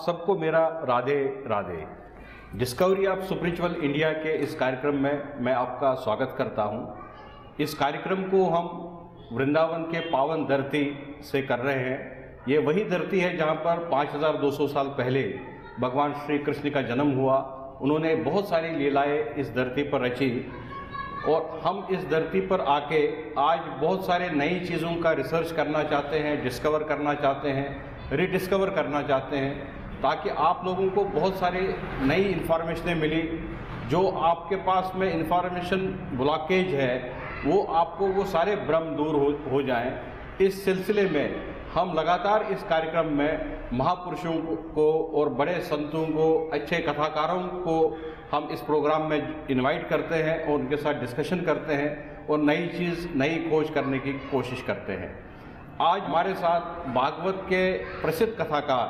सबको मेरा Radhe Radhe. Discovery of spiritual India के इस कार्यक्रम में मैं आपका स्वागत करता हूं। इस कार्यक्रम को हम वृंदावन के पावन धरती से कर रहे हैं। ये वही धरती है जहां पर 5200 साल पहले भगवान श्री कृष्ण का जन्म हुआ। उन्होंने बहुत सारी लीलाएं इस धरती पर रची और हम इस धरती पर आके आज बहुत सारे नई चीज़ों का रिसर्च करना चाहते हैं, डिस्कवर करना चाहते हैं, रीडिस्कवर करना चाहते हैं, ताकि आप लोगों को बहुत सारी नई इन्फॉर्मेशनें मिली। जो आपके पास में इन्फॉर्मेशन ब्लॉकेज है वो आपको वो सारे भ्रम दूर हो जाएं। इस सिलसिले में हम लगातार इस कार्यक्रम में महापुरुषों को और बड़े संतों को, अच्छे कथाकारों को हम इस प्रोग्राम में इनवाइट करते हैं और उनके साथ डिस्कशन करते हैं और नई चीज़, नई खोज करने की कोशिश करते हैं। आज हमारे साथ भागवत के प्रसिद्ध कथाकार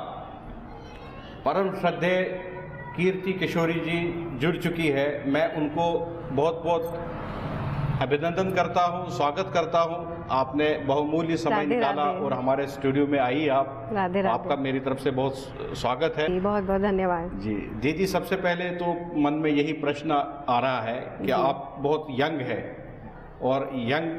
परम श्रद्धेय कीर्ति किशोरी जी जुड़ चुकी है। मैं उनको बहुत बहुत अभिनंदन करता हूँ, स्वागत करता हूँ। आपने बहुमूल्य समय निकाला और हमारे स्टूडियो में आई आप। राधे राधे। आपका मेरी तरफ से बहुत स्वागत है। बहुत बहुत धन्यवाद जी जी। सबसे पहले तो मन में यही प्रश्न आ रहा है कि आप बहुत यंग है और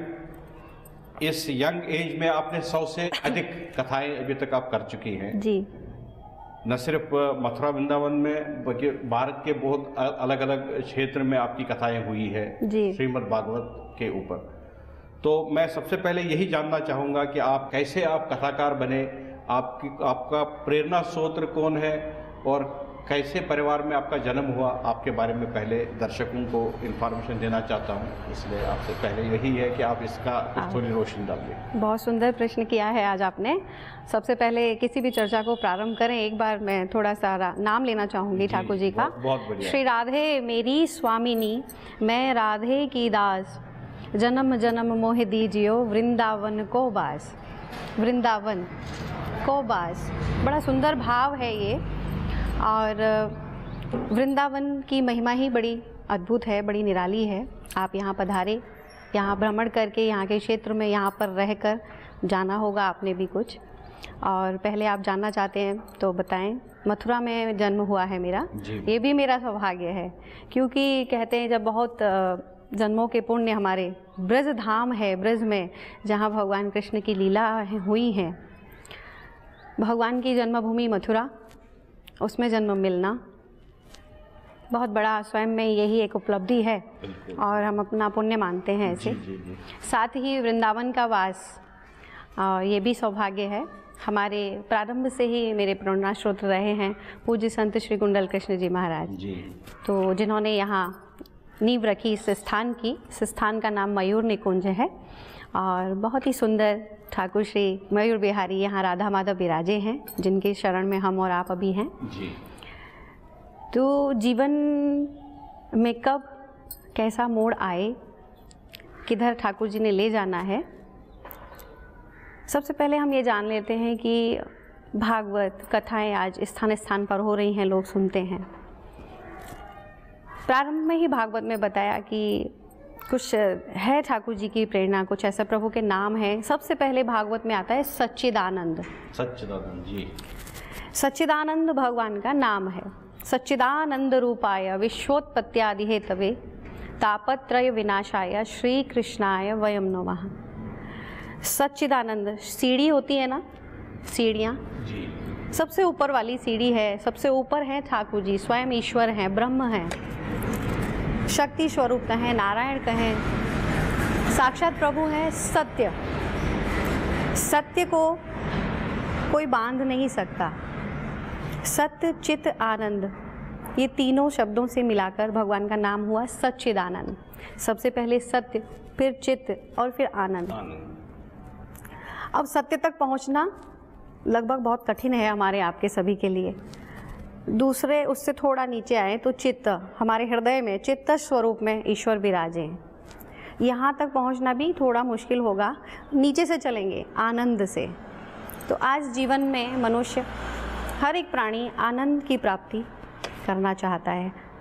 इस यंग एज में आपने 100 से अधिक कथाएं अभी तक आप कर चुकी हैं जी। न सिर्फ मथुरा वृंदावन में बल्कि भारत के बहुत अलग अलग क्षेत्र में आपकी कथाएं हुई है श्रीमद् भागवत के ऊपर। तो मैं सबसे पहले यही जानना चाहूँगा कि आप कैसे आप कथाकार बने, आपका प्रेरणा स्रोत कौन है और कैसे परिवार में आपका जन्म हुआ, आपके बारे में पहले दर्शकों को इन्फॉर्मेशन देना चाहता हूँ। इसलिए आपसे पहले यही है कि आप इसका कुछ थोड़ी रोशनी डालिए। बहुत सुंदर प्रश्न किया है आज आपने। सबसे पहले किसी भी चर्चा को प्रारंभ करें, एक बार मैं थोड़ा सा नाम लेना चाहूँगी ठाकुर जी का। बहुत बढ़िया। श्री राधे मेरी स्वामिनी, मैं राधे की दास, जन्म जन्म मोह दीजियो वृंदावन को बास। वृंदावन को बास, बड़ा सुंदर भाव है ये। और वृंदावन की महिमा ही बड़ी अद्भुत है, बड़ी निराली है। आप यहाँ पधारे, यहाँ भ्रमण करके, यहाँ के क्षेत्र में यहाँ पर रहकर जाना होगा आपने भी कुछ। और पहले आप जानना चाहते हैं तो बताएं। मथुरा में जन्म हुआ है मेरा, ये भी मेरा सौभाग्य है, क्योंकि कहते हैं जब बहुत जन्मों के पुण्य हमारे ब्रज धाम है, ब्रज में जहाँ भगवान कृष्ण की लीला हुई हैं, भगवान की जन्मभूमि मथुरा, उसमें जन्म मिलना बहुत बड़ा स्वयं में यही एक उपलब्धि है और हम अपना पुण्य मानते हैं ऐसे। साथ ही वृंदावन का वास, ये भी सौभाग्य है। हमारे प्रारंभ से ही मेरे प्रेरणा स्रोत रहे हैं पूज्य संत श्री कुंडल कृष्ण जी महाराज जी, तो जिन्होंने यहाँ नींव रखी इस स्थान की। इस स्थान का नाम मयूर निकुंज है और बहुत ही सुंदर ठाकुर श्री मयूर बिहारी यहाँ राधा माधव विराजे हैं, जिनके शरण में हम और आप अभी हैं जी। तो जीवन में कब कैसा मोड़ आए, किधर ठाकुर जी ने ले जाना है, सबसे पहले हम ये जान लेते हैं कि भागवत कथाएं आज स्थान स्थान पर हो रही हैं, लोग सुनते हैं। प्रारंभ में ही भागवत में बताया कि कुछ है ठाकुर जी की प्रेरणा, कुछ ऐसा प्रभु के नाम है। सबसे पहले भागवत में आता है सच्चिदानंद। सच्चिदानंद जी, सच्चिदानंद भगवान का नाम है। सच्चिदानंद रूपाय विश्वोत्पत्त्यादि हेतवे तापत्रय विनाशाय श्री कृष्णाय वयम नमः। सच्चिदानंद, सीढ़ी होती है ना, सीढ़ियाँ, सबसे ऊपर वाली सीढ़ी है, सबसे ऊपर है ठाकुर जी, स्वयं ईश्वर हैं, ब्रह्म हैं, शक्ति स्वरूप कहें, नारायण कहें, साक्षात प्रभु हैं। सत्य, सत्य को कोई बांध नहीं सकता। सत्य, चित, आनंद, ये तीनों शब्दों से मिलाकर भगवान का नाम हुआ सच्चिदानंद। सबसे पहले सत्य, फिर चित्त और फिर आनंद। अब सत्य तक पहुंचना लगभग बहुत कठिन है हमारे आपके सभी के लिए। दूसरे उससे थोड़ा नीचे आए तो चित्त, हमारे हृदय में चित्त स्वरूप में ईश्वर विराजे हैं। यहाँ तक पहुँचना भी थोड़ा मुश्किल होगा, नीचे से चलेंगे आनंद से। तो आज जीवन में मनुष्य, हर एक प्राणी आनंद की प्राप्ति करना चाहता है,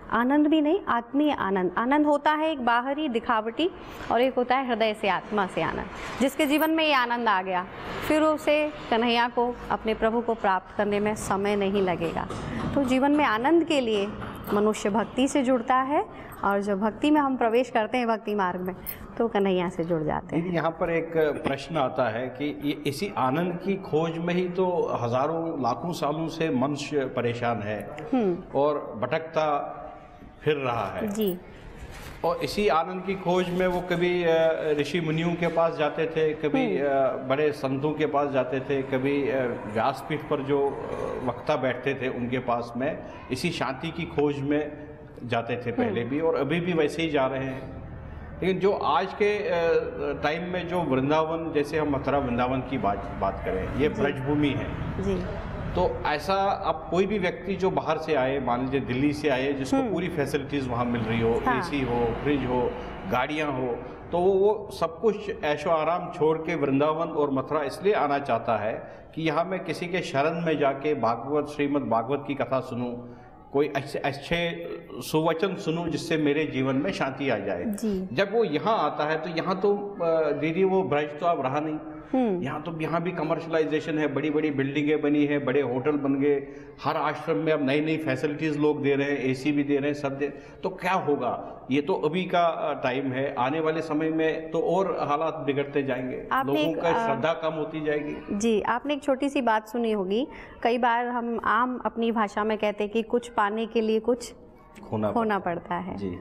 आनंद भी नहीं, आत्मीय आनंद। आनंद होता है एक बाहरी दिखावटी, और एक होता है हृदय से, आत्मा से आनंद। जिसके जीवन में ये आनंद आ गया, फिर उसे कन्हैया को, अपने प्रभु को प्राप्त करने में समय नहीं लगेगा। तो जीवन में आनंद के लिए मनुष्य भक्ति से जुड़ता है, और जब भक्ति में हम प्रवेश करते हैं, भक्ति मार्ग में, तो कन्हैया से जुड़ जाते हैं। यहाँ पर एक प्रश्न आता है कि ये इसी आनंद की खोज में ही तो हजारों लाखों सालों से मनुष्य परेशान है और भटकता फिर रहा है जी। और इसी आनंद की खोज में वो कभी ऋषि मुनियों के पास जाते थे, कभी बड़े संतों के पास जाते थे, कभी व्यासपीठ पर जो वक्ता बैठते थे उनके पास में इसी शांति की खोज में जाते थे पहले भी, और अभी भी वैसे ही जा रहे हैं। लेकिन जो आज के टाइम में जो वृंदावन, जैसे हम मथुरा वृंदावन की बात करें, ये ब्रजभूमि है जी। तो ऐसा अब कोई भी व्यक्ति जो बाहर से आए, मान लीजिए दिल्ली से आए, जिसको पूरी फैसिलिटीज़ वहाँ मिल रही हो, एसी हो, फ्रिज हो, गाड़ियाँ हो, तो वो सब कुछ ऐशो आराम छोड़ के वृंदावन और मथुरा इसलिए आना चाहता है कि यहाँ मैं किसी के शरण में जाके भागवत, श्रीमद् भागवत की कथा सुनूं, कोई अच्छे सुवचन सुनूं जिससे मेरे जीवन में शांति आ जाए। जब वो यहाँ आता है तो यहाँ तो दीदी वो ब्रज तो अब रहा नहीं। यहाँ भी कमर्शलाइजेशन है, बड़ी बड़ी बिल्डिंगें बनी है, बड़े होटल बन गए, हर आश्रम में अब नई नई फैसिलिटीज़ लोग दे रहे हैं, एसी भी दे रहे हैं, सब दे। तो क्या होगा? ये तो अभी का टाइम है, आने वाले समय में तो और हालात बिगड़ते जाएंगे, लोगों का श्रद्धा कम होती जाएगी। जी, आपने एक छोटी सी बात सुनी होगी, कई बार हम आम अपनी भाषा में कहते हैं कि कुछ पाने के लिए कुछ खोना पड़ता है जी।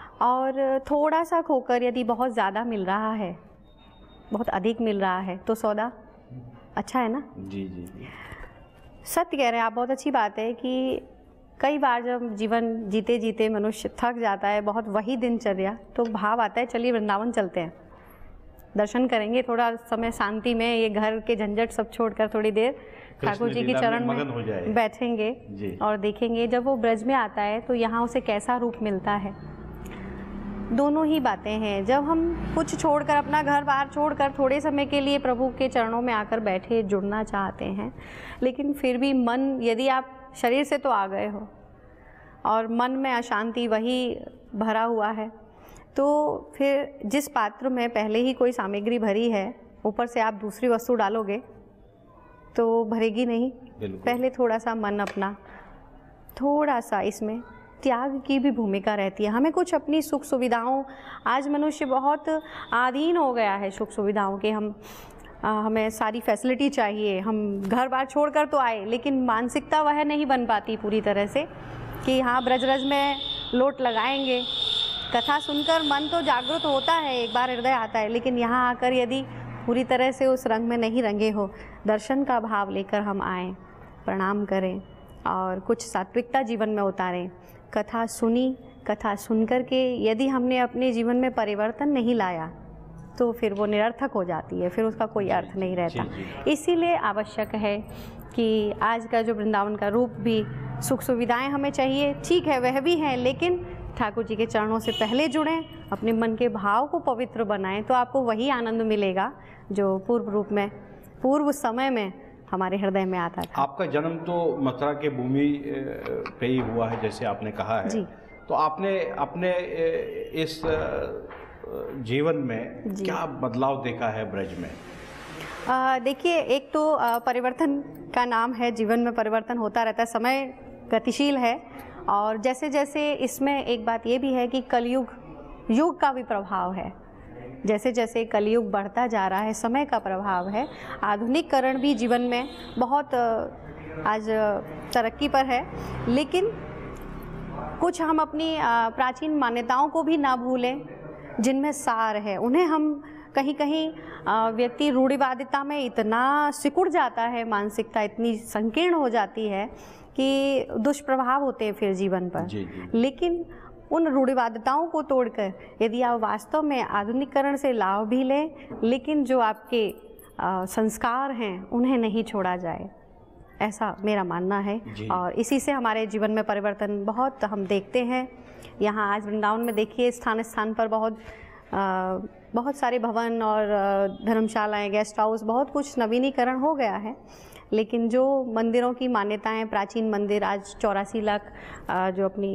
और थोड़ा सा खोकर यदि बहुत ज़्यादा मिल रहा है, बहुत अधिक मिल रहा है, तो सौदा अच्छा है ना? जी जी जी, सत्य कह रहे हैं आप। बहुत अच्छी बात है कि कई बार जब जीवन जीते जीते मनुष्य थक जाता है, बहुत वही दिनचर्या, तो भाव आता है चलिए वृंदावन चलते हैं, दर्शन करेंगे, थोड़ा समय शांति में, ये घर के झंझट सब छोड़कर थोड़ी देर ठाकुर जी की चरण में बैठेंगे और देखेंगे। जब वो ब्रज में आता है तो यहाँ उसे कैसा रूप मिलता है। दोनों ही बातें हैं। जब हम कुछ छोड़कर, अपना घर बाहर छोड़कर थोड़े समय के लिए प्रभु के चरणों में आकर बैठे, जुड़ना चाहते हैं, लेकिन फिर भी मन, यदि आप शरीर से तो आ गए हो और मन में अशांति वही भरा हुआ है, तो फिर जिस पात्र में पहले ही कोई सामग्री भरी है, ऊपर से आप दूसरी वस्तु डालोगे तो भरेगी नहीं। पहले थोड़ा सा मन अपना, थोड़ा सा इसमें त्याग की भी भूमिका रहती है। हमें कुछ अपनी सुख सुविधाओं, आज मनुष्य बहुत आधीन हो गया है सुख सुविधाओं के। हमें सारी फैसिलिटी चाहिए, हम घर बार छोड़कर तो आए, लेकिन मानसिकता वह नहीं बन पाती पूरी तरह से कि हाँ ब्रज में लोट लगाएंगे। कथा सुनकर मन तो जागृत होता है, एक बार हृदय आता है, लेकिन यहाँ आकर यदि पूरी तरह से उस रंग में नहीं रंगे हो, दर्शन का भाव लेकर हम आएँ, प्रणाम करें और कुछ सात्विकता जीवन में उतारें। कथा सुनी, कथा सुनकर के यदि हमने अपने जीवन में परिवर्तन नहीं लाया तो फिर वो निरर्थक हो जाती है, फिर उसका कोई अर्थ नहीं रहता। इसीलिए आवश्यक है कि आज का जो वृंदावन का रूप भी, सुख सुविधाएं हमें चाहिए, ठीक है वह भी हैं, लेकिन ठाकुर जी के चरणों से पहले जुड़ें, अपने मन के भाव को पवित्र बनाएं, तो आपको वही आनंद मिलेगा जो पूर्व रूप में, पूर्व समय में हमारे हृदय में आता था। आपका जन्म तो मथुरा के भूमि पे ही हुआ है, जैसे आपने कहा है जी। तो आपने अपने इस जीवन में क्या बदलाव देखा है ब्रज में? देखिए, एक तो परिवर्तन का नाम है, जीवन में परिवर्तन होता रहता है, समय गतिशील है, और जैसे जैसे इसमें एक बात ये भी है कि कलयुग, युग का भी प्रभाव है। जैसे जैसे कलयुग बढ़ता जा रहा है, समय का प्रभाव है। आधुनिकीकरण भी जीवन में बहुत आज तरक्की पर है, लेकिन कुछ हम अपनी प्राचीन मान्यताओं को भी ना भूलें जिनमें सार है। उन्हें हम कहीं कहीं व्यक्ति रूढ़िवादिता में इतना सिकुड़ जाता है, मानसिकता इतनी संकीर्ण हो जाती है कि दुष्प्रभाव होते हैं फिर जीवन पर। लेकिन उन रूढ़िवादिताओं को तोड़कर यदि आप वास्तव में आधुनिकीकरण से लाभ भी लें, लेकिन जो आपके संस्कार हैं उन्हें नहीं छोड़ा जाए, ऐसा मेरा मानना है। और इसी से हमारे जीवन में परिवर्तन बहुत हम देखते हैं। यहाँ आज वृंदावन में देखिए, स्थान स्थान पर बहुत सारे भवन और धर्मशालाएं, गेस्ट हाउस, बहुत कुछ नवीनीकरण हो गया है, लेकिन जो मंदिरों की मान्यताएं, प्राचीन मंदिर, आज 84 लाख जो अपनी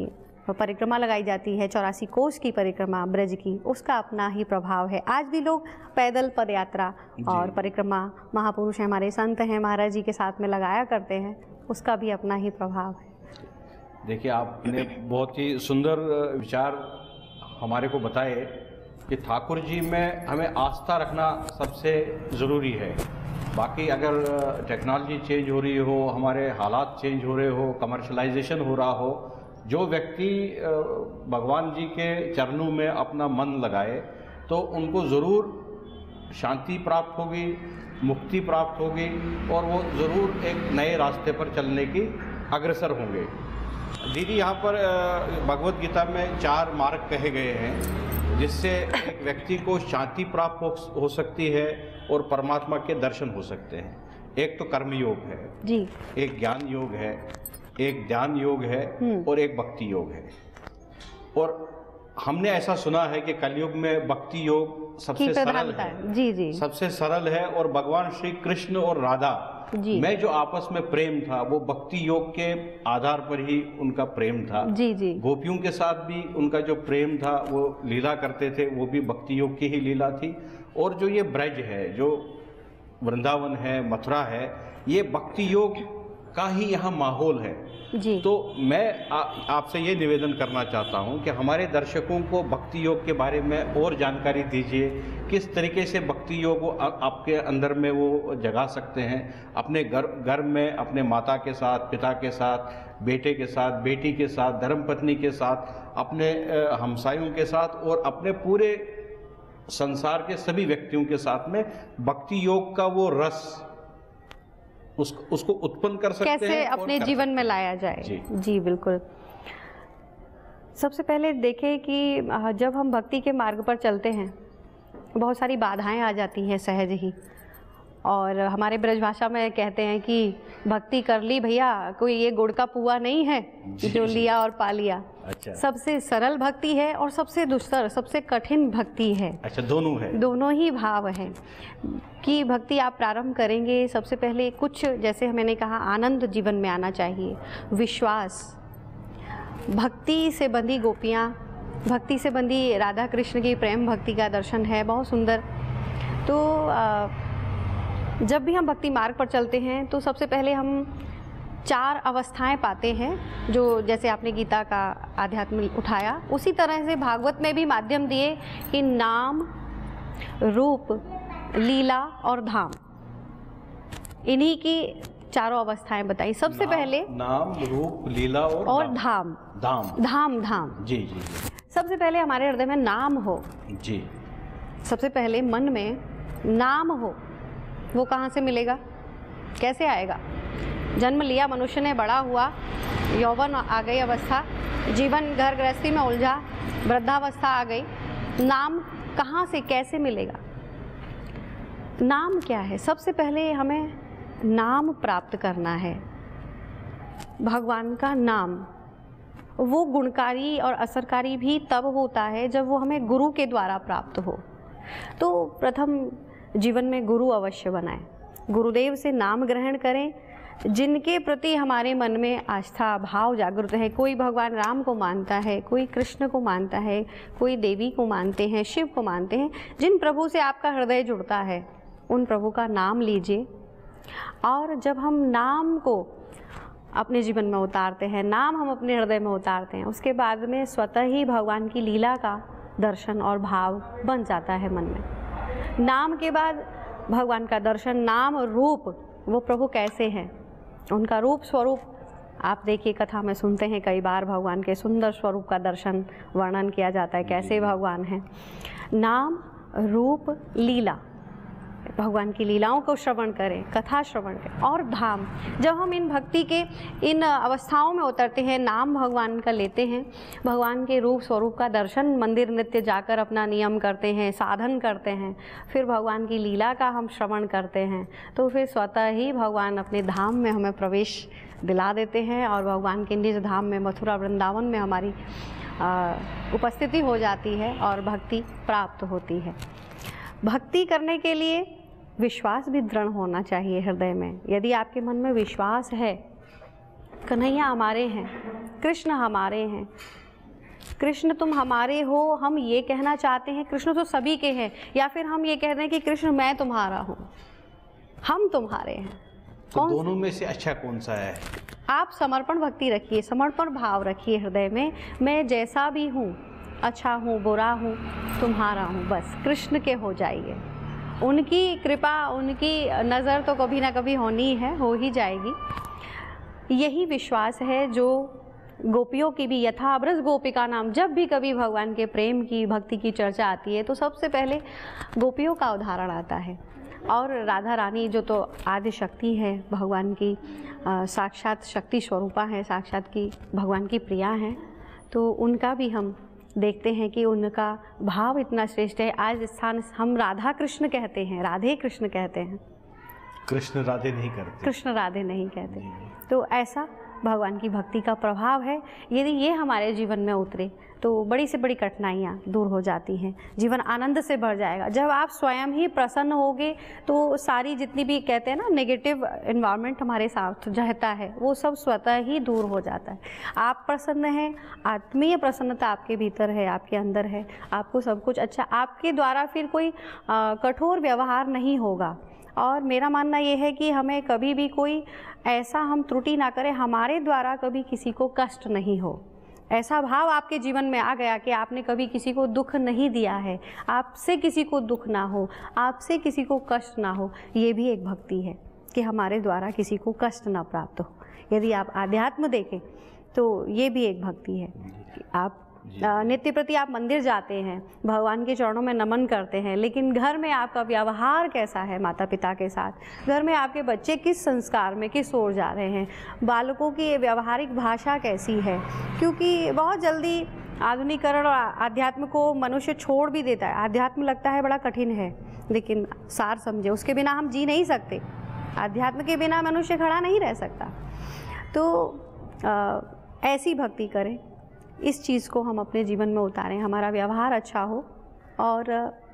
परिक्रमा लगाई जाती है, 84 कोस की परिक्रमा ब्रज की, उसका अपना ही प्रभाव है। आज भी लोग पैदल पदयात्रा और परिक्रमा महापुरुष हैं, हमारे संत हैं, महाराज जी के साथ में लगाया करते हैं, उसका भी अपना ही प्रभाव है। देखिए, आपने बहुत ही सुंदर विचार हमारे को बताए कि ठाकुर जी में हमें आस्था रखना सबसे ज़रूरी है। बाकी अगर टेक्नोलॉजी चेंज हो रही हो, हमारे हालात चेंज हो रहे हो, कमर्शलाइजेशन हो रहा हो, जो व्यक्ति भगवान जी के चरणों में अपना मन लगाए तो उनको ज़रूर शांति प्राप्त होगी, मुक्ति प्राप्त होगी और वो ज़रूर एक नए रास्ते पर चलने की अग्रसर होंगे। दीदी, यहाँ पर भगवत गीता में 4 मार्ग कहे गए हैं जिससे एक व्यक्ति को शांति प्राप्त हो सकती है और परमात्मा के दर्शन हो सकते हैं। एक तो कर्म योग है जी, एक ज्ञान योग है, एक ध्यान योग है और एक भक्ति योग है। और हमने ऐसा सुना है कि कलयुग में भक्ति योग सबसे सरल है। जी जी, सबसे सरल है। और भगवान श्री कृष्ण और राधा में जो आपस में प्रेम था वो भक्ति योग के आधार पर ही उनका प्रेम था। जी जी, गोपियों के साथ भी उनका जो प्रेम था, वो लीला करते थे, वो भी भक्ति योग की ही लीला थी। और जो ये ब्रज है, जो वृंदावन है, मथुरा है, ये भक्ति योग का ही यहाँ माहौल है जी। तो मैं आपसे ये निवेदन करना चाहता हूँ कि हमारे दर्शकों को भक्ति योग के बारे में और जानकारी दीजिए। किस तरीके से भक्ति योग आपके अंदर में वो जगा सकते हैं, अपने घर में अपने माता के साथ, पिता के साथ, बेटे के साथ, बेटी के साथ, धर्मपत्नी के साथ, अपने हमसायों के साथ और अपने पूरे संसार के सभी व्यक्तियों के साथ में भक्ति योग का वो रस उसको उत्पन्न कर सकते हैं, कैसे अपने जीवन में लाया जाए। जी बिल्कुल। सबसे पहले देखें कि जब हम भक्ति के मार्ग पर चलते हैं बहुत सारी बाधाएं आ जाती हैं सहज ही। और हमारे ब्रजभाषा में कहते हैं कि भक्ति कर ली भैया, कोई ये गुड़ का पुआ नहीं है जो लिया और पा लिया। अच्छा। सबसे सरल भक्ति है और सबसे दुस्तर, सबसे कठिन भक्ति है। अच्छा, दोनों है, दोनों ही भाव हैं कि भक्ति आप प्रारंभ करेंगे। सबसे पहले कुछ, जैसे मैंने कहा, आनंद जीवन में आना चाहिए, विश्वास, भक्ति से बंधी गोपियाँ, भक्ति से बंधी राधा कृष्ण की प्रेम भक्ति का दर्शन है, बहुत सुंदर। तो जब भी हम भक्ति मार्ग पर चलते हैं तो सबसे पहले हम 4 अवस्थाएं पाते हैं, जो जैसे आपने गीता का आध्यात्म उठाया, उसी तरह से भागवत में भी माध्यम दिए कि नाम, रूप, लीला और धाम, इन्हीं की 4 अवस्थाएं बताई। सबसे पहले नाम, रूप, लीला और धाम। धाम जी जी जी। सबसे पहले हमारे हृदय में नाम हो जी। सबसे पहले मन में नाम हो, वो कहाँ से मिलेगा, कैसे आएगा? जन्म लिया मनुष्य ने, बड़ा हुआ, यौवन आ गई अवस्था, जीवन घर गृहस्थी में उलझा, वृद्धावस्था आ गई, नाम कहाँ से कैसे मिलेगा? नाम क्या है? सबसे पहले हमें नाम प्राप्त करना है, भगवान का नाम। वो गुणकारी और असरकारी भी तब होता है जब वो हमें गुरु के द्वारा प्राप्त हो। तो प्रथम जीवन में गुरु अवश्य बनाएं, गुरुदेव से नाम ग्रहण करें, जिनके प्रति हमारे मन में आस्था भाव जागृत है। कोई भगवान राम को मानता है, कोई कृष्ण को मानता है, कोई देवी को मानते हैं, शिव को मानते हैं। जिन प्रभु से आपका हृदय जुड़ता है उन प्रभु का नाम लीजिए। और जब हम नाम को अपने जीवन में उतारते हैं, नाम हम अपने हृदय में उतारते हैं, उसके बाद में स्वतः ही भगवान की लीला का दर्शन और भाव बन जाता है मन में। नाम के बाद भगवान का दर्शन, नाम, रूप, वो प्रभु कैसे हैं, उनका रूप स्वरूप आप देखिए, कथा में सुनते हैं कई बार भगवान के सुंदर स्वरूप का दर्शन वर्णन किया जाता है, कैसे भगवान हैं। नाम, रूप, लीला, भगवान की लीलाओं को श्रवण करें, कथा श्रवण करें। और धाम, जब हम इन भक्ति के इन अवस्थाओं में उतरते हैं, नाम भगवान का लेते हैं, भगवान के रूप स्वरूप का दर्शन, मंदिर नित्य जाकर अपना नियम करते हैं, साधन करते हैं, फिर भगवान की लीला का हम श्रवण करते हैं, तो फिर स्वतः ही भगवान अपने धाम में हमें प्रवेश दिला देते हैं और भगवान के निज धाम में, मथुरा वृंदावन में हमारी उपस्थिति हो जाती है और भक्ति प्राप्त होती है। भक्ति करने के लिए विश्वास भी दृढ़ होना चाहिए हृदय में। यदि आपके मन में विश्वास है, कन्हैया हमारे हैं, कृष्ण हमारे हैं, कृष्ण तुम हमारे हो, हम ये कहना चाहते हैं कृष्ण तो सभी के हैं, या फिर हम ये कह रहे हैं कि कृष्ण मैं तुम्हारा हूँ, हम तुम्हारे हैं। तो दोनों में से अच्छा कौन सा है? आप समर्पण भक्ति रखिए, समर्पण भाव रखिए हृदय में, मैं जैसा भी हूँ, अच्छा हूँ बुरा हूँ, तुम्हारा हूँ, बस कृष्ण के हो जाइए। उनकी कृपा, उनकी नज़र तो कभी ना कभी होनी है, हो ही जाएगी। यही विश्वास है जो गोपियों की भी, यथा ब्रज गोपिका नाम, जब भी कभी भगवान के प्रेम की, भक्ति की चर्चा आती है तो सबसे पहले गोपियों का उदाहरण आता है। और राधा रानी जो तो आदि शक्ति है, भगवान की साक्षात शक्ति स्वरूपा है, साक्षात की भगवान की प्रिया हैं, तो उनका भी हम देखते हैं कि उनका भाव इतना श्रेष्ठ है। आज स्थान हम राधा कृष्ण कहते हैं, राधे कृष्ण कहते हैं, कृष्ण राधे नहीं करते, कृष्ण राधे नहीं कहते। तो ऐसा भगवान की भक्ति का प्रभाव है। यदि ये हमारे जीवन में उतरे तो बड़ी से बड़ी कठिनाइयाँ दूर हो जाती हैं, जीवन आनंद से भर जाएगा। जब आप स्वयं ही प्रसन्न होगे तो सारी जितनी भी कहते हैं ना नेगेटिव एनवायरनमेंट हमारे साथ रहता है, वो सब स्वतः ही दूर हो जाता है। आप प्रसन्न हैं, आत्मीय प्रसन्नता आपके भीतर है, आपके अंदर है, आपको सब कुछ अच्छा, आपके द्वारा फिर कोई कठोर व्यवहार नहीं होगा। और मेरा मानना ये है कि हमें कभी भी कोई ऐसा हम त्रुटि ना करें, हमारे द्वारा कभी किसी को कष्ट नहीं हो। ऐसा भाव आपके जीवन में आ गया कि आपने कभी किसी को दुख नहीं दिया है, आपसे किसी को दुख ना हो, आपसे किसी को कष्ट ना हो, ये भी एक भक्ति है कि हमारे द्वारा किसी को कष्ट ना प्राप्त हो। यदि आप आध्यात्म देखें तो ये भी एक भक्ति है कि आप नित्य प्रति आप मंदिर जाते हैं, भगवान के चरणों में नमन करते हैं, लेकिन घर में आपका व्यवहार कैसा है माता पिता के साथ, घर में आपके बच्चे किस संस्कार में, किस ओर जा रहे हैं, बालकों की व्यवहारिक भाषा कैसी है। क्योंकि बहुत जल्दी आधुनिकीकरण और आध्यात्म को मनुष्य छोड़ भी देता है। आध्यात्म लगता है बड़ा कठिन है, लेकिन सार समझे, उसके बिना हम जी नहीं सकते, आध्यात्म के बिना मनुष्य खड़ा नहीं रह सकता। तो ऐसी भक्ति करें, इस चीज़ को हम अपने जीवन में उतारें, हमारा व्यवहार अच्छा हो। और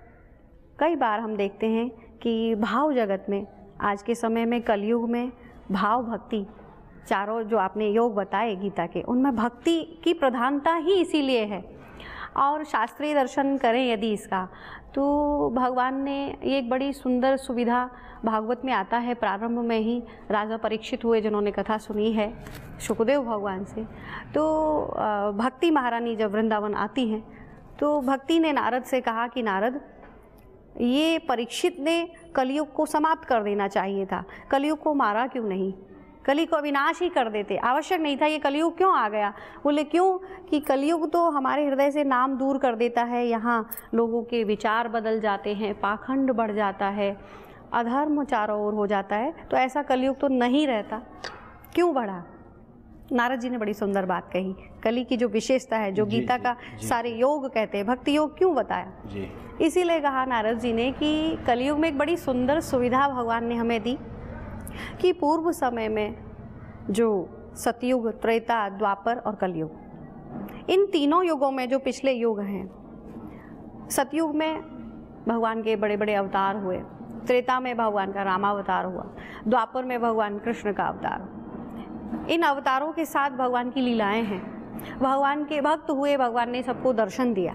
कई बार हम देखते हैं कि भाव जगत में, आज के समय में कलयुग में भाव भक्ति, चारों जो आपने योग बताए गीता के, उनमें भक्ति की प्रधानता ही इसीलिए है। और शास्त्रीय दर्शन करें यदि इसका, तो भगवान ने ये एक बड़ी सुंदर सुविधा, भागवत में आता है प्रारंभ में ही, राजा परीक्षित हुए जिन्होंने कथा सुनी है शुकदेव भगवान से। तो भक्ति महारानी जब वृंदावन आती हैं तो भक्ति ने नारद से कहा कि नारद, ये परीक्षित ने कलयुग को समाप्त कर देना चाहिए था, कलयुग को मारा क्यों नहीं, कली को अविनाश ही कर देते, आवश्यक नहीं था, ये कलयुग क्यों आ गया। बोले क्यों, कि कलयुग तो हमारे हृदय से नाम दूर कर देता है, यहाँ लोगों के विचार बदल जाते हैं, पाखंड बढ़ जाता है, अधर्म चारों ओर हो जाता है, तो ऐसा कलयुग तो नहीं रहता, क्यों बढ़ा। नारद जी ने बड़ी सुंदर बात कही, कली की जो विशेषता है, जो गीता का सारे योग कहते हैं, भक्ति योग क्यों बताया, इसीलिए कहा नारद जी ने कि कलयुग में एक बड़ी सुंदर सुविधा भगवान ने हमें दी कि पूर्व समय में जो सतयुग, त्रेता, द्वापर और कलयुग, इन तीनों युगों में जो पिछले युग हैं, सतयुग में भगवान के बड़े बड़े अवतार हुए, त्रेता में भगवान का रामावतार हुआ, द्वापर में भगवान कृष्ण का अवतार। इन अवतारों के साथ भगवान की लीलाएं हैं, भगवान के भक्त हुए, भगवान ने सबको दर्शन दिया।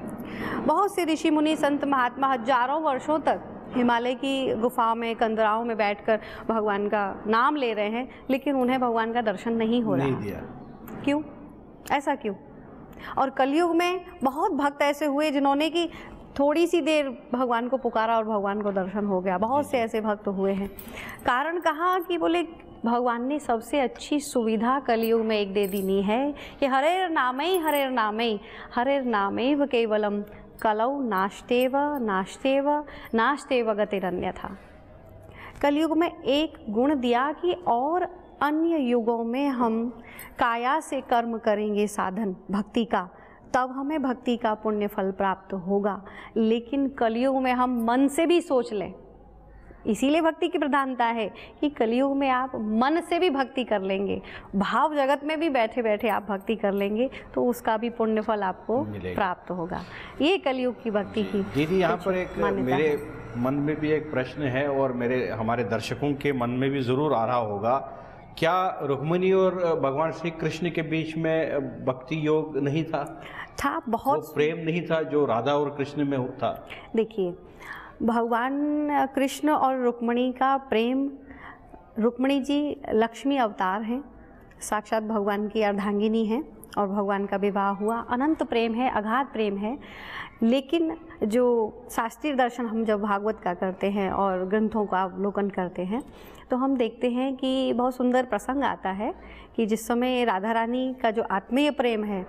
बहुत से ऋषि मुनि संत महात्मा हजारों वर्षों तक हिमालय की गुफाओं में, कंदराओं में बैठकर भगवान का नाम ले रहे हैं, लेकिन उन्हें भगवान का दर्शन नहीं हो रहा। क्यों, ऐसा क्यों। और कलयुग में बहुत भक्त ऐसे हुए जिन्होंने कि थोड़ी सी देर भगवान को पुकारा और भगवान को दर्शन हो गया। बहुत से ऐसे भक्त हुए हैं। कारण कहा कि बोले भगवान ने सबसे अच्छी सुविधा कलयुग में एक दे दीनी है कि हरेर नामई हरेर नामई हरेर नामेव केवलम कलौ नाश्तेव नाश्तेव नाश्तेव गतिरन्यथा। कलयुग में एक गुण दिया कि और अन्य युगों में हम काया से कर्म करेंगे साधन भक्ति का, तब हमें भक्ति का पुण्य फल प्राप्त होगा। लेकिन कलयुग में हम मन से भी सोच लें, इसीलिए भक्ति की प्रधानता है कि कलयुग में आप मन से भी भक्ति कर लेंगे, भाव जगत में भी बैठे बैठे आप भक्ति कर लेंगे, तो उसका भी पुण्य फल आपको प्राप्त होगा। ये कलयुग की भक्ति की दीदी, यहाँ पर एक मेरे मन में भी एक प्रश्न है और हमारे दर्शकों के मन में भी ज़रूर आ रहा होगा क्या रुक्मिणी और भगवान श्री कृष्ण के बीच में भक्ति योग नहीं था? था, बहुत। वो प्रेम नहीं था जो राधा और कृष्ण में था? देखिए, भगवान कृष्ण और रुक्मिणी का प्रेम, रुक्मिणी जी लक्ष्मी अवतार हैं, साक्षात भगवान की अर्धांगिनी हैं और भगवान का विवाह हुआ, अनंत प्रेम है, अगाध प्रेम है। लेकिन जो शास्त्रीय दर्शन हम जब भागवत का करते हैं और ग्रंथों का अवलोकन करते हैं तो हम देखते हैं कि बहुत सुंदर प्रसंग आता है कि जिस समय राधा रानी का जो आत्मीय प्रेम है,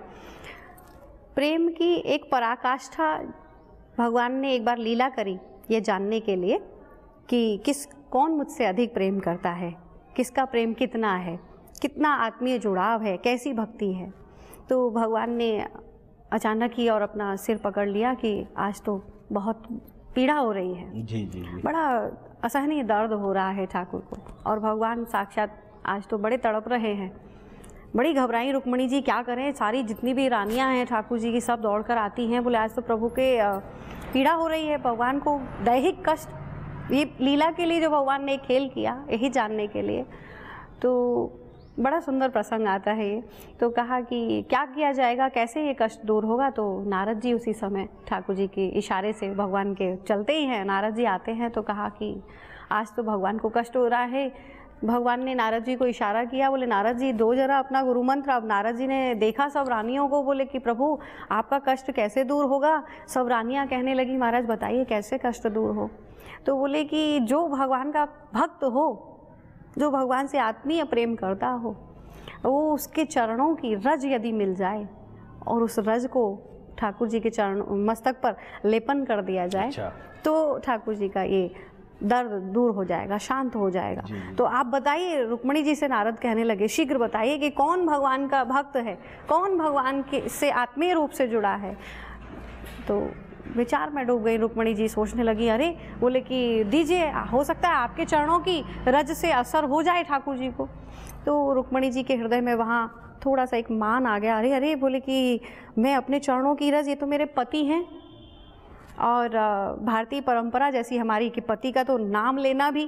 प्रेम की एक पराकाष्ठा भगवान ने एक बार लीला करी ये जानने के लिए कि कौन मुझसे अधिक प्रेम करता है, किसका प्रेम कितना है, कितना आत्मीय जुड़ाव है, कैसी भक्ति है। तो भगवान ने अचानक ही और अपना सिर पकड़ लिया कि आज तो बहुत पीड़ा हो रही है, जी जी जी, बड़ा असहनीय दर्द हो रहा है ठाकुर को। और भगवान साक्षात आज तो बड़े तड़प रहे हैं, बड़ी घबराई रुक्मिणी जी, क्या करें, सारी जितनी भी रानियां हैं ठाकुर जी की सब दौड़ कर आती हैं, बोले आज तो प्रभु के पीड़ा हो रही है, भगवान को दैहिक कष्ट, ये लीला के लिए जो भगवान ने खेल किया यही जानने के लिए। तो बड़ा सुंदर प्रसंग आता है ये। तो कहा कि क्या किया जाएगा, कैसे ये कष्ट दूर होगा। तो नारद जी उसी समय ठाकुर जी के इशारे से, भगवान के चलते ही हैं, नारद जी आते हैं। तो कहा कि आज तो भगवान को कष्ट हो रहा है। भगवान ने नारद जी को इशारा किया, बोले नारद जी दो जरा अपना गुरु मंत्र। अब नारद जी ने देखा सब रानियों को, बोले कि प्रभु आपका कष्ट कैसे दूर होगा। सब रानियाँ कहने लगी महाराज बताइए कैसे कष्ट दूर हो। तो बोले कि जो भगवान का भक्त हो, जो भगवान से आत्मीय प्रेम करता हो, वो उसके चरणों की रज यदि मिल जाए और उस रज को ठाकुर जी के चरण मस्तक पर लेपन कर दिया जाए, अच्छा। तो ठाकुर जी का ये दर्द दूर हो जाएगा, शांत हो जाएगा। तो आप बताइए, रुक्मिणी जी से नारद कहने लगे, शीघ्र बताइए कि कौन भगवान का भक्त है, कौन भगवान के से आत्मीय रूप से जुड़ा है। तो विचार में डूब गई रुक्मिणी जी, सोचने लगी, अरे बोले कि दीजिए, हो सकता है आपके चरणों की रज से असर हो जाए ठाकुर जी को। तो रुक्मिणी जी के हृदय में वहाँ थोड़ा सा एक मान आ गया, अरे अरे बोले कि मैं अपने चरणों की रज, ये तो मेरे पति हैं और भारतीय परंपरा जैसी हमारी कि पति का तो नाम लेना भी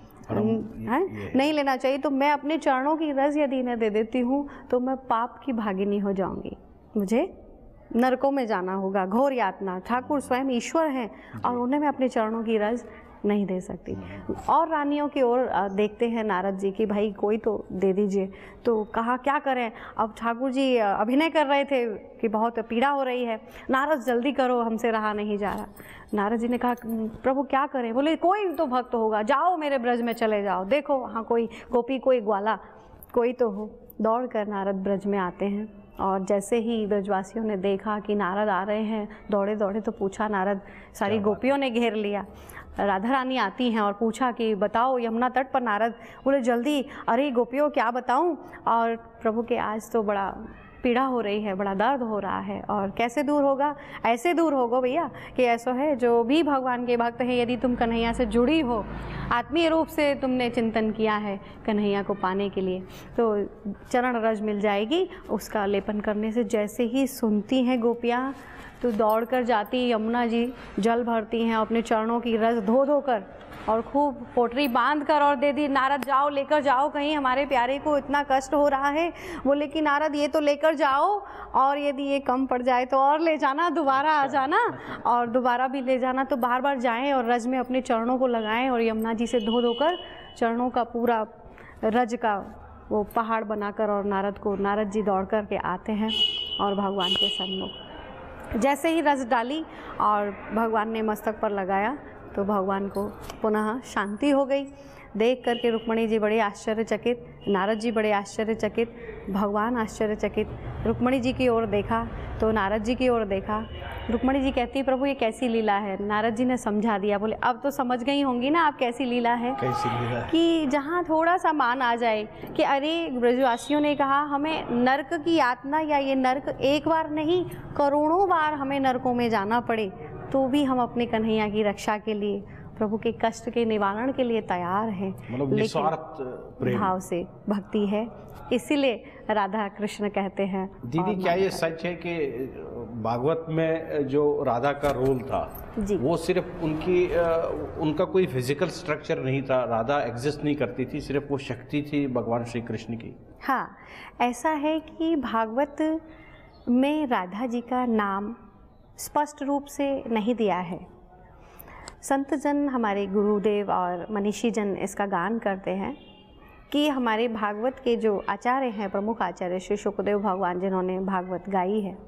नहीं लेना चाहिए, तो मैं अपने चरणों की रज यदि इन्हें दे देती हूँ तो मैं पाप की भागिनी हो जाऊंगी, मुझे नरकों में जाना होगा, घोर यातना। ठाकुर स्वयं ईश्वर हैं और उन्हें मैं अपने चरणों की रज नहीं दे सकती। और रानियों की ओर देखते हैं नारद जी की, भाई कोई तो दे दीजिए। तो कहा क्या करें। अब ठाकुर जी अभिनय कर रहे थे कि बहुत पीड़ा हो रही है, नारद जल्दी करो, हमसे रहा नहीं जा रहा। नारद जी ने कहा प्रभु क्या करें। बोले कोई तो भक्त होगा, जाओ मेरे ब्रज में चले जाओ, देखो वहाँ कोई गोपी, कोई ग्वाला, कोई तो हो। दौड़ कर नारद ब्रज में आते हैं और जैसे ही ब्रजवासियों ने देखा कि नारद आ रहे हैं, दौड़े दौड़े तो पूछा, नारद सारी गोपियों ने घेर लिया, राधा रानी आती हैं और पूछा कि बताओ यमुना तट पर। नारद बोले जल्दी, अरे गोपियों क्या बताऊं, और प्रभु के आज तो बड़ा पीड़ा हो रही है, बड़ा दर्द हो रहा है, और कैसे दूर होगा, ऐसे दूर होगा भैया कि ऐसा है जो भी भगवान के भक्त हैं, यदि तुम कन्हैया से जुड़ी हो, आत्मीय रूप से तुमने चिंतन किया है कन्हैया को पाने के लिए, तो चरण रज मिल जाएगी। उसका लेपन करने से जैसे ही सुनती हैं गोपियाँ तो दौड़ कर जाती यमुना जी, जल भरती हैं, अपने चरणों की रज धो धो कर और खूब पोटरी बांध कर और दे दी, नारद जाओ लेकर जाओ, कहीं हमारे प्यारे को इतना कष्ट हो रहा है। बोले कि नारद ये तो लेकर जाओ, और यदि ये कम पड़ जाए तो और ले जाना, दोबारा आ जाना और दोबारा भी ले जाना। तो बार बार जाएं और रज में अपने चरणों को लगाएं और यमुना जी से धो धोकर चरणों का पूरा रज का वो पहाड़ बनाकर, और नारद जी दौड़ कर के आते हैं और भगवान के सन्मुख जैसे ही रज डाली और भगवान ने मस्तक पर लगाया तो भगवान को पुनः शांति हो गई। देख करके रुक्मिणी जी बड़े आश्चर्यचकित, नारद जी बड़े आश्चर्यचकित, भगवान आश्चर्यचकित। रुक्मिणी जी की ओर देखा तो नारद जी की ओर देखा। रुक्मिणी जी कहती प्रभु ये कैसी लीला है। नारद जी ने समझा दिया, बोले अब तो समझ गई होंगी ना आप कैसी लीला है। कैसी लीला? कि जहाँ थोड़ा सा मान आ जाए कि अरे ब्रजवासियों ने कहा हमें नरक की यातना, या ये नरक एक बार नहीं करोड़ों बार हमें नरकों में जाना पड़े, तो भी हम अपने कन्हैया की रक्षा के लिए, प्रभु के कष्ट के निवारण के लिए तैयार हैं। मतलब निस्वार्थ प्रेम भाव से भक्ति है, इसीलिए राधा कृष्ण कहते हैं। दीदी क्या ये सच है कि भागवत में जो राधा का रोल था जी। वो सिर्फ उनका कोई फिजिकल स्ट्रक्चर नहीं था, राधा एग्जिस्ट नहीं करती थी, सिर्फ वो शक्ति थी भगवान श्री कृष्ण की। हाँ, ऐसा है कि भागवत में राधा जी का नाम स्पष्ट रूप से नहीं दिया है। संत जन, हमारे गुरुदेव और मनीषी जन इसका गान करते हैं कि हमारे भागवत के जो आचार्य हैं, प्रमुख आचार्य श्री शुकदेव भगवान जिन्होंने भागवत गाई है,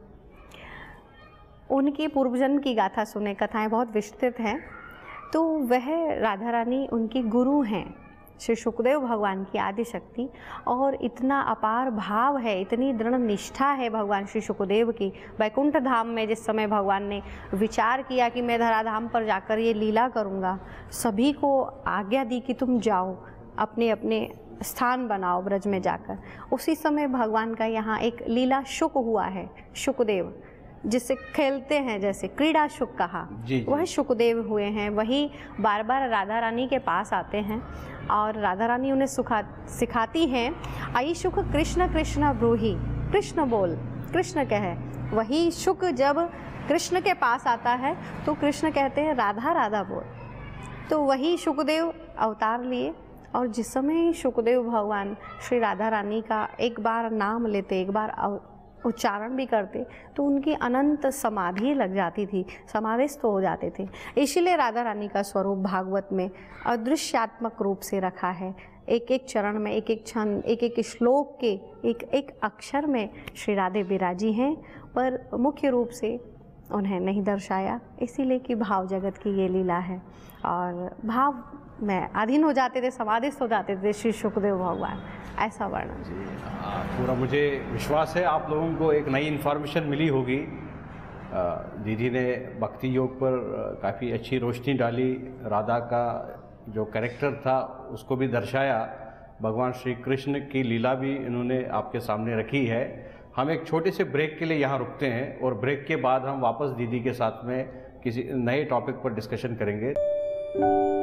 उनके पूर्वजन्म की गाथा सुने, कथाएं बहुत विस्तृत हैं। तो वह राधा रानी उनकी गुरु हैं, श्री शुकदेव भगवान की आदि शक्ति। और इतना अपार भाव है, इतनी दृढ़ निष्ठा है भगवान श्री शुकदेव की। वैकुंठ धाम में जिस समय भगवान ने विचार किया कि मैं धराधाम पर जाकर ये लीला करूँगा, सभी को आज्ञा दी कि तुम जाओ, अपने अपने स्थान बनाओ ब्रज में जाकर। उसी समय भगवान का यहाँ एक लीला शुक हुआ है, शुकदेव, जिससे खेलते हैं, जैसे क्रीड़ा शुक कहा, वह शुकदेव हुए हैं। वही बार बार राधा रानी के पास आते हैं और राधा रानी उन्हें सिखाती हैं, आई शुक कृष्ण कृष्ण ब्रूहि, कृष्ण बोल, कृष्ण कहे। वही शुक जब कृष्ण के पास आता है तो कृष्ण कहते हैं राधा राधा बोल। तो वही शुकदेव अवतार लिए, और जिस समय शुकदेव भगवान श्री राधा रानी का एक बार नाम लेते, एक बार उच्चारण भी करते, तो उनकी अनंत समाधि लग जाती थी, समाधिस्थ हो जाते थे। इसीलिए राधा रानी का स्वरूप भागवत में अदृश्यात्मक रूप से रखा है। एक एक चरण में, एक एक छंद, एक एक श्लोक के एक एक अक्षर में श्री राधे विराजी हैं, पर मुख्य रूप से उन्हें नहीं दर्शाया, इसीलिए कि भाव जगत की ये लीला है। और भाव में अधीन हो जाते थे, समाधिस्थ हो जाते थे श्री शुकदेव भगवान, ऐसा वर्णन। पूरा मुझे विश्वास है आप लोगों को एक नई इन्फॉर्मेशन मिली होगी। दीदी ने भक्ति योग पर काफ़ी अच्छी रोशनी डाली, राधा का जो कैरेक्टर था उसको भी दर्शाया, भगवान श्री कृष्ण की लीला भी इन्होंने आपके सामने रखी है। हम एक छोटे से ब्रेक के लिए यहाँ रुकते हैं और ब्रेक के बाद हम वापस दीदी के साथ में किसी नए टॉपिक पर डिस्कशन करेंगे।